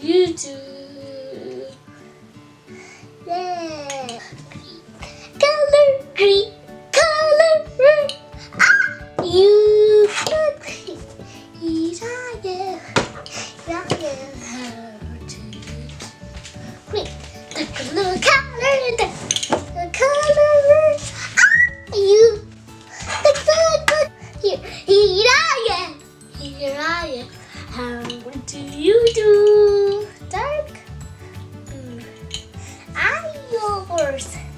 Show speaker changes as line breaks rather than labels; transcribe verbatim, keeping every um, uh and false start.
you do? Yeah. Color green, color red. Ah, you look. Here I am. Here I am. How to green. The color, color, the color red. Ah, you. The color. Here, here I am. Here I am. How do you do? Dark. Mm. I'm yours.